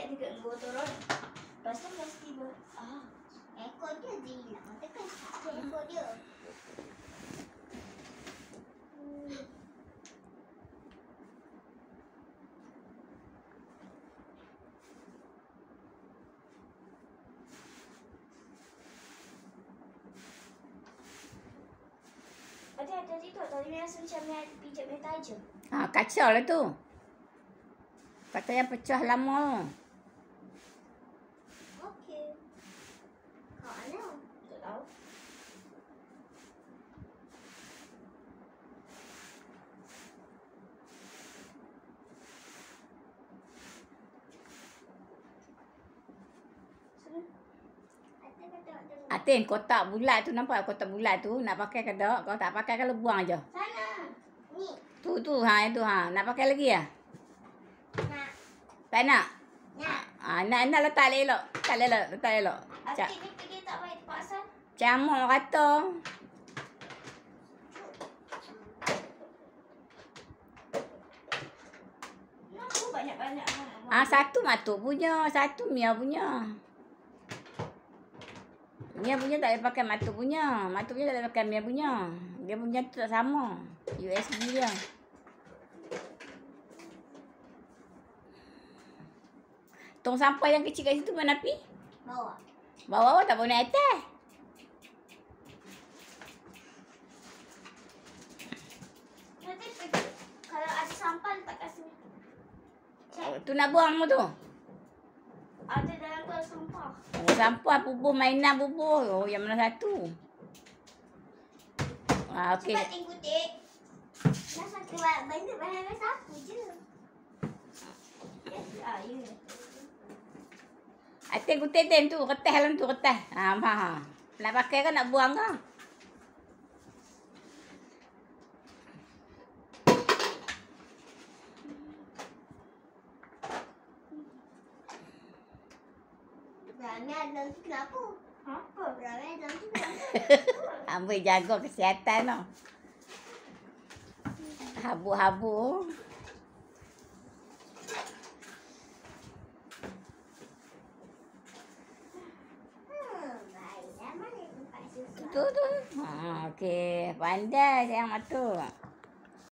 dekat gua turun. Lepas tu mesti ekor dia hilang. Tekan satu ekor dia. Tadi tu rasa macam pijak punya tajam. Kacau lah tu. Kata yang pecah lama. Okey. Kau mana? Tak tahu. Atin, kotak bulat tu nampak kotak bulat tu nak pakai ke tak? Kalau tak pakai kalau buang aja. Sana. Ni. Tu itu nak pakai lagi ya? Nak. Tak nak? Nak. Nak letak elok. Letak elok. Atin ni pergi tak baik terpaksa. Camuk kata. Kenapa banyak-banyak? Satu Matuk punya, satu Mia punya. Mia punya tak boleh pakai Matuk punya. Matuk punya tak boleh pakai Mia punya. Dia punya tu tak sama. USB dia. Tong sampah yang kecil kat situ mana pi? Bawa. Bawa tak boleh naik atas. Nanti pergi. Kalau ada sampah tak kasih. Tu nak buang tu. Ada dalam tu sampah. Sampah bubuh mainan bubuh. Yang mana satu? Okey. Cepat tengkutik. Dah satu benda bahan sapu je. Ya. Atin kutik tu, kertas dalam tu kertas. Nak pakai ke nak buang ke? Ramai dalam tu kenapa? Apa? Ramai dalam tu kenapa? Ambil jaga kesihatan tau. Habu-habu. Baiklah, mana tempat susu? Tu. Okey. Pandai sayang Matuk.